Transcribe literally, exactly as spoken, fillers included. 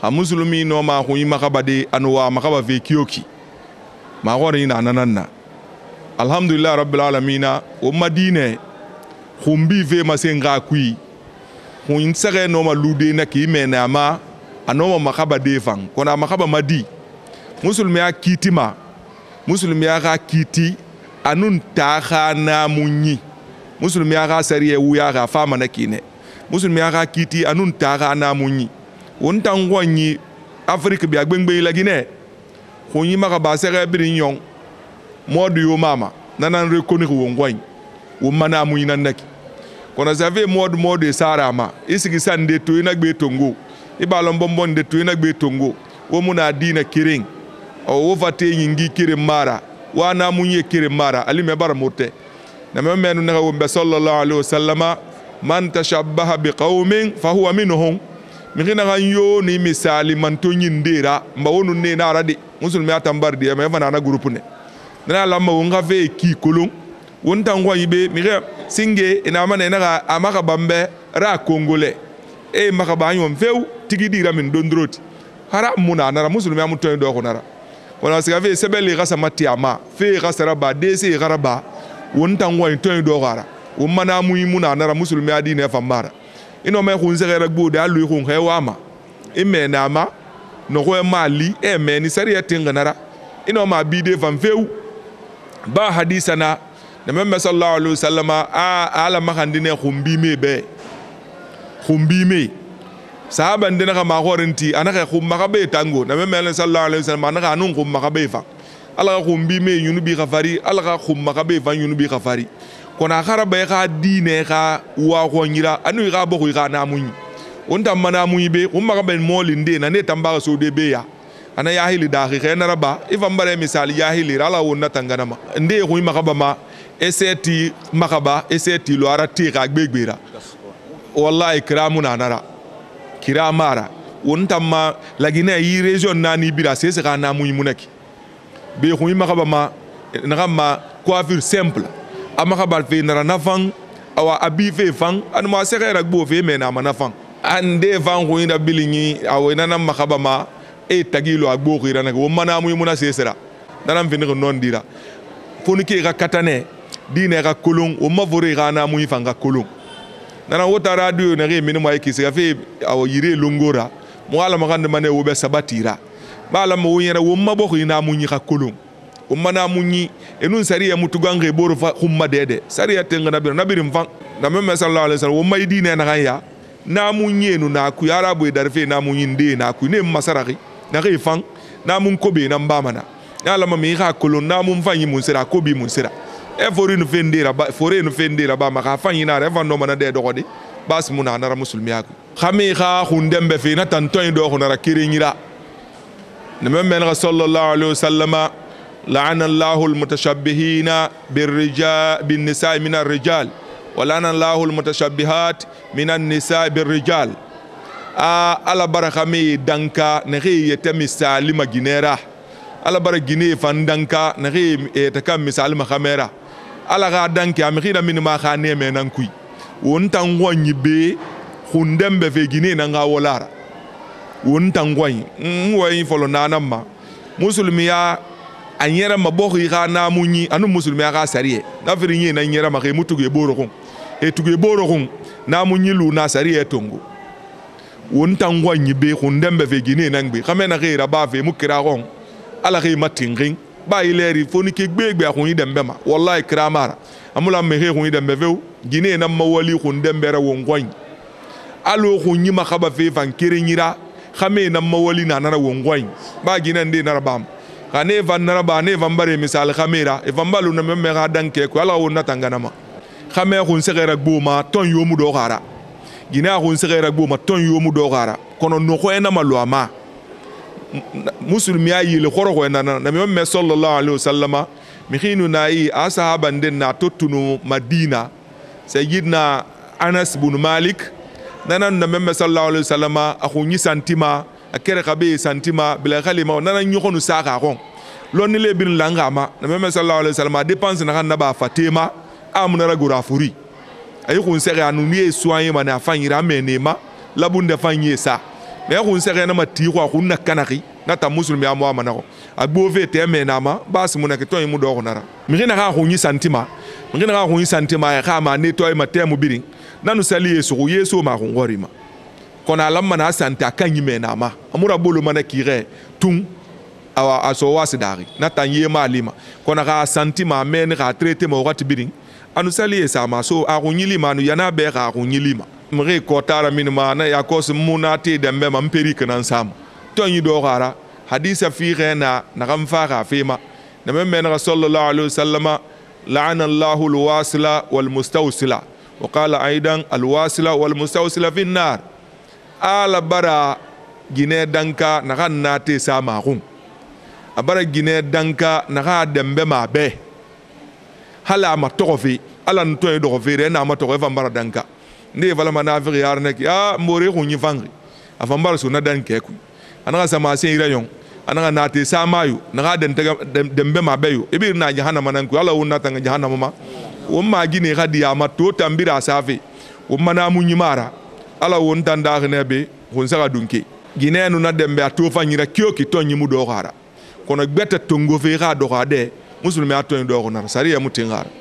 a musulmi no ma hu makabade anwa makaba ve kiyoki ma hore ina nananna alhamdulillah rabbil alamin o madine humbi ve masenga kui hun sare no ma lude na ki mena ma anoma makaba de fan kona makaba madi musulmi ya kitima musulmi ya ga kiti anun ta khana munyi musulmi ya ga sariye wuya ga fama na kine musulmi ya ga kiti anun ta khana munyi won tan wonyi afrique bi agbengbe la gine khonyi maka ba sere birinyon modu yo mama nanan reconnaître won gwany wo mana munyi nan nak kona zave modu modu sara ma isigi sande to ina gbe tongo ibalon bombon de to ina gbe tongo wo muna dina kiring o wo fate nyingi kirim mara wana munye kirim mara ali me bar mote na me menu na wo be sallallahu alaihi wasallama man tashabbaha biqaumin fa huwa minhum migina ganyo ni misali man to nyindera mba wonu ne na rade musulmi atambar de me fana na groupe ne na lamma wonga fe ki kolon won tangwa yibe mire singe ina mana na amaka bambe ra congolais e maka banyo mfeu tigidira min dondroti hara muna na musulmi amuto ndo ko nara wala siga fe sebeli gasa matiama fe gasa raba desi garaba won tangwa to ndo gara won mana muyi muna na musulmi adine famara ino me khun segera gbude alu khun hewama imme na ma no ko mali e me ni sariya tinganara ino ma bide fam feu ba hadisana na me sallallahu alaihi wasallama a ala makandine khumbi me be khumbi me sahaba ndina ka ma horinti anaka khum makabe tango na me sallallahu alaihi wasallama anaka anun khum makabe fa ala khumbi me yunu bi khafari ala khum makabe fa yunu bi khafari kona kharabe ka dine ka wa ko nyira anu ga bo ka na munyi on tam mana munyi be umma ka ben molinde na ne tamba so de be ya ana ya hili da khi na raba ifa mbare misali ya hili ala wonna tangana ma nde ko makaba ma eseti makaba eseti lo arati ka gbegbera wallahi kramuna nara kiramara on tam ma lagina yi region nani bira sese ka na munyi munaki be ko makaba ma na ma coiffure simple amaka bal fe nara nafang awa abi fe fang an ma sekera gbo fe me na manafang ande fang ko ina bilingi awa ina na makaba ma e tagilo agbo ko ira na wo mana mu muna sesera danam fe ne non dira foni ke ga katane dine ga kolon o ma vore ga na mu fanga kolon nana wota radio na re minimo ay kisi ga fe awa yire longora mo ala ma gande mane wo be sabatira bala mo yera wo ma bo ko ina mu ga kolon o mana munyi enun sariya mutugange boro fa khumma dede sariya tenga nabir nabirim fan na meme sallallahu alaihi wasallam o maydi ne na ganya na munyi nu na ku yara boy darfe na munyi nde na ku ne masaraki na ge fan na mun kobe na mbamana na lama mi ga kolon na mun fanyi mun sira kobi mun sira e fori nu fendira ba fori nu fendira ba ma ga fanyi na re fan no mana de dogodi bas muna na musulmi ak khami ga khundembe fe na tan toy do ko na kiringira na meme sallallahu alaihi wasallam لعن الله المتشبهين بالرجال بالنساء من الرجال ولعن الله المتشبهات من النساء بالرجال على بركة مي دانكا نخي يتم سالم جنيرة على بركة جنيه فاندانكا نخي يتكم مسالم خميرة على غادانكا مخينا من ما خانيه منانكوي ونتانغواني بي خندم بفي جنيه نانغا ولارا ونتانغواني مواي فلو نانما مسلميا anyera maboki ga na munyi anu musulmi ga sariye na firinye na nyera ma ke mutuge borokon e tuge borokon na munyi lu na sariye tongo won tangwa nyibe khundembe fe gine nangbe khamena ke raba fe mukira gon ala ke matingin ba ileri foni ke gbegbe khun yidembe ma wallahi kramara amula me he khun yidembe fe gine na mawali khundembe ra won gwan alo khun nyima khaba fe fan kirinyira khame na mawali na na won gwan ba gine ndi na rabam kane van naraba ne van bare misal khamera e van balu na meme ga danke ko ala wonna tangana ma khame khun segera gboma ton yomu do gara gina khun segera gboma ton yomu do gara kono no ko ena malu ama musulmi ayi le khoro ko na na meme sallallahu alaihi wasallama mi khinu na yi ashaban den na totunu madina sayyidna anas ibn malik nanan na meme sallallahu alaihi wasallama akhunyi santima akere kabe santima bila khalima nana nyokonu saka kon lonni le bin langama na meme sallallahu alaihi wasallam dépense na kan ba fatima amuna ragura furi ay kun sere anu ni soye mana fanyira menema labunde fanye sa mais on sait rien ma tiro on na kanaki na ta musulmi a mo amana ko agbo te me na ma bas mu na ke to mu do ko nara mi na ka ko ni santima mi na ka ko ni santima ya ka ma ne to ma te mu birin nanu sali yesu ko yesu ma ko ngorima kona lamma na santa kanyi me na ma amura bolo mana kire tung awa aso wasidari na tanye ma lima kona ka santima men ka traiter mo wati birin anu sali yesa ma so a ko nyilima nu yana be ka ko nyilima mre kotara minima na ya kos munati dembe ma mperi kanan sam to nyi do gara hadisa fi rena na kam fara fema na men sallallahu alaihi wasallama la'ana Allahu alwasila walmustawsila wa qala aidan alwasila walmustawsila fi an-nar ala bara gine danka na kan nate sama gun abara gine danka na ga dembe ma be hala ma tofi ala nto do fere na ma tofi fa bara danka ne vala manafiri yar nek ya mbore ko nyi fangri afa mbar so na dan keku ananga sama sen irayon ananga nate samayu na ga den dembe ma beyo ibir na jahannama nan ku ala wonna tanga jahannama ma o ma gine hadiya ma to tambira safi o mana munyi mara ala won tanda ne be hon saka dunke gine no na dembe to fa nyira kyoki to nyimu do gara kono gbeta tongo fe ga do ga de musulmi ato do ko na sariya mutingara